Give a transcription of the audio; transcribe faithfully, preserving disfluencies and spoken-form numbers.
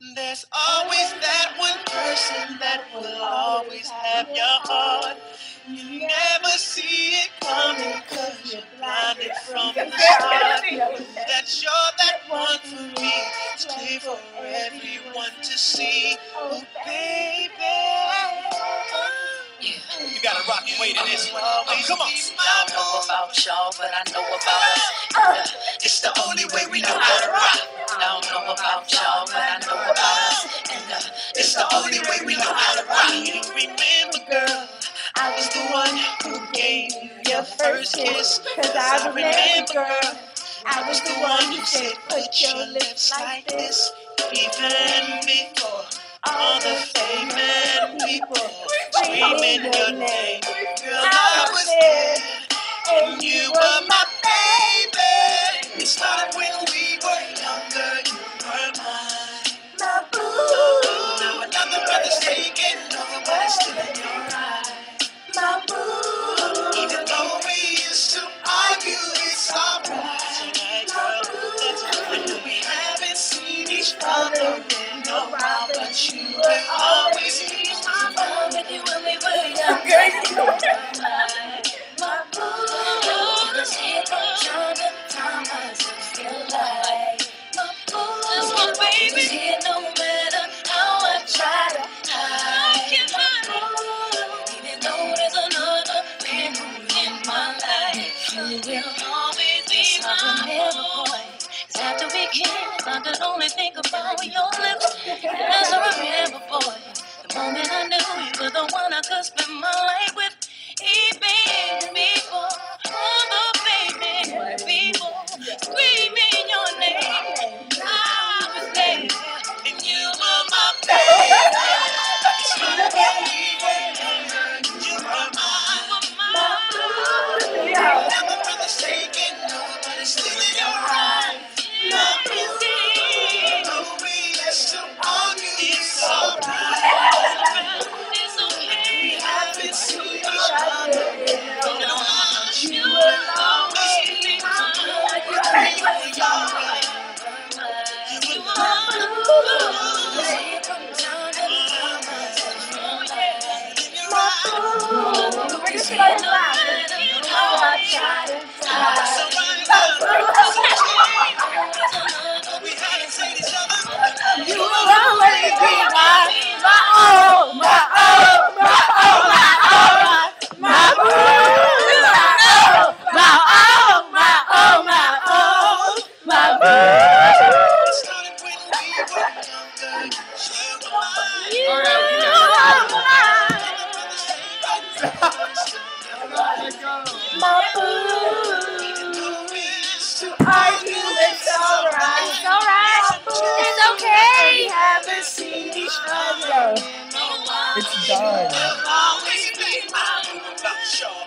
There's always that one person that will always have your heart. You never see it coming cause you're blinded from the start. That you're that one for me. It's clear for everyone to see. Oh, baby. You gotta rock and wait in this one. Oh, come on. I don't know about y'all, but I know about us. Uh, it's the only way we know how to rock. I don't know about y'all, but I know about us. And uh, it's the only way we know how to rock. You remember, girl, I was the one who gave you your first kiss. Cause I remember, girl, I was the one who said, put your lips like this. Even before all the famous people screaming your name. Girl, I was there, and you were my baby. It started when we were younger, you were mine. My boo. Now another brother's taking over, but it's still in your eyes. My boo. Even though we used to argue, it's alright. My boo. I know we haven't seen each other in a while, but you were always in my mind with you when we were younger. My boo. Let's hit the jungle, time I feel like. My boo. That's my baby. Here no matter how I try to hide. My boo. Even though there's another man in my life, you will always be my boy. Cause after we kiss, I could only think about your lips. As I remember, boy, the moment I knew you were the one I could spend my life with. Even before all the baby people screaming your name, I was there, and you were my baby. It's my baby, you were mine. Never brother's taking over, but it's still in your eyes. Love is deep. Though we used to argue, it's alright. It's okay. We haven't seen each other in a while. You will always be mine. You were younger. You were mine. Lay from down to the We're just gonna laugh. How I try to die. You will always be my, my oh, my oh, my oh, my oh, my, my boo. My oh, my oh, my oh, my boo. You are my boo. To argue, it's alright. It's alright. It's okay. We haven't seen each other. It's done. Always be my